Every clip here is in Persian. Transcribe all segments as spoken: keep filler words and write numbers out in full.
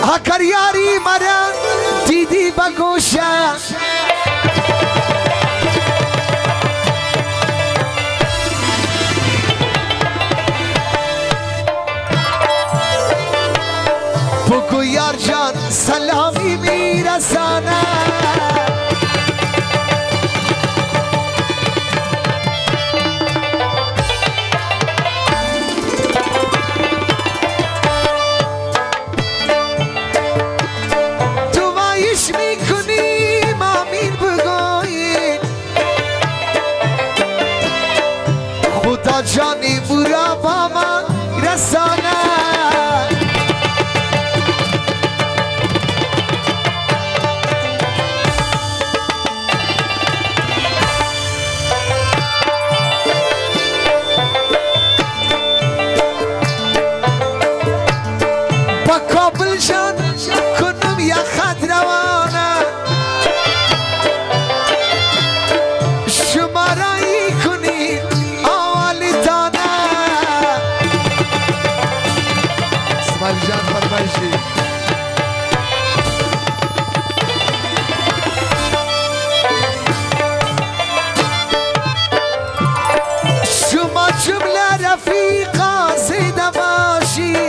هکر یاری مرا دیدی بگوشه بگو یار جان سلامی میرسانه جانی برا با من رسانه با کابل جان کنم یا خط روانه شمارایی کنی جان فرمایشی شما جمله رفیقا زیده باشید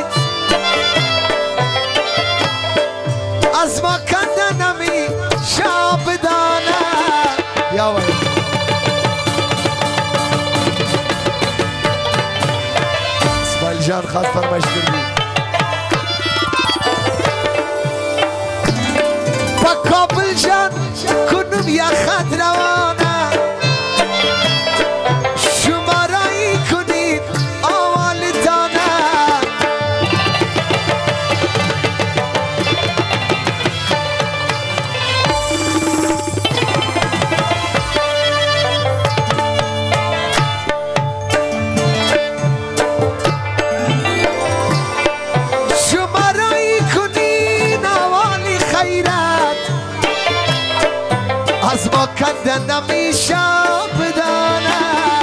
از ما کنده نمی شابدانه یا وای اسماعیل جان خواست فرمایش کردی کابل جان کنم یا خط روانه شمارایی کنید آوالدانه شمارایی کنید آوالی خیرت از ما کنده نمیشه بدانه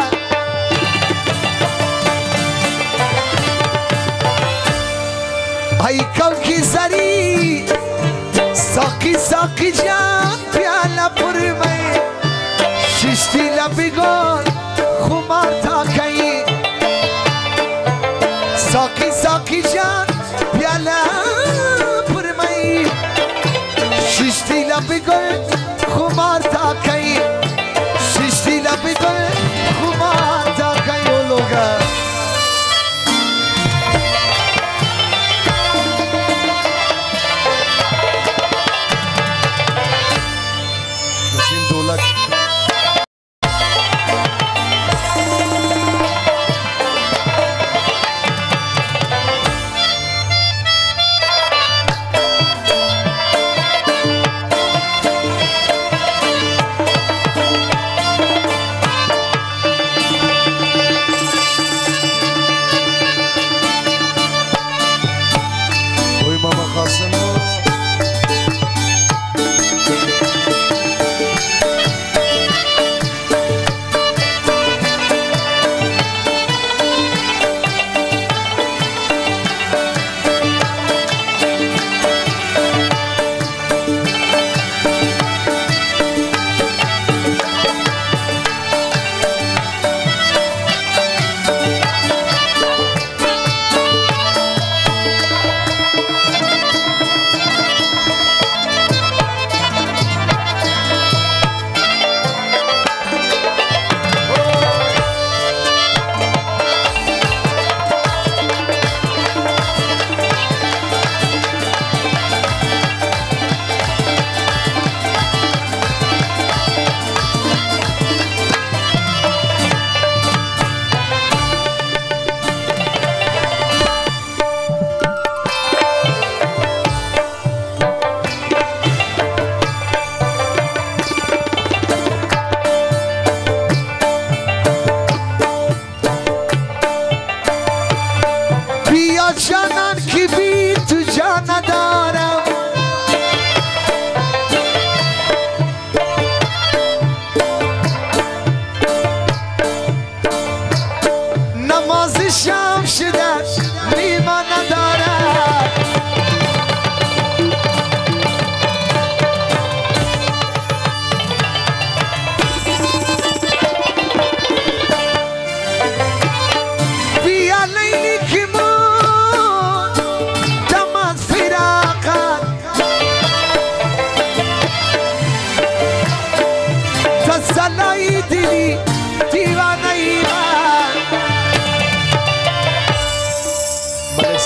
ای کوکی زری ساقی ساقی جان پیاله پر می ششتی لبی گل خمار تا کی ساقی ساقی جان پیاله پر می ششتی لبی گل خمار تا کئی ششتی لبی گل خمار تا کئی او لوگا نسیم دولت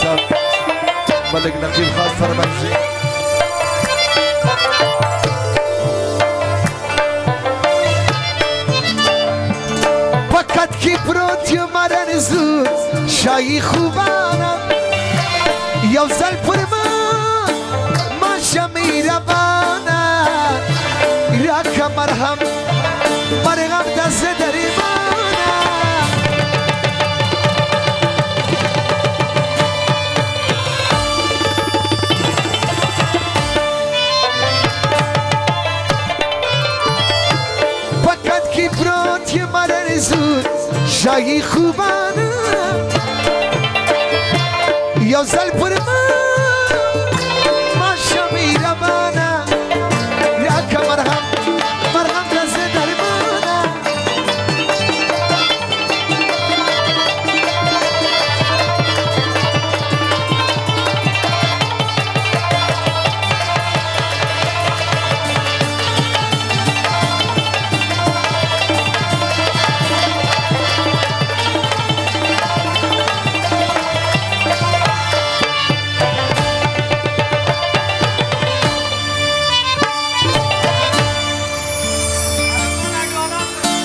صاحب ملک نقیب خاص فرمائشی فقط کی پروتی مرن زود شایی خوبانم یا زل پر من ما شمی روانم راک مرهم مرغم دست دری مانم فقط کی پروتی مرن زود شایی خوبانم یا زل پر من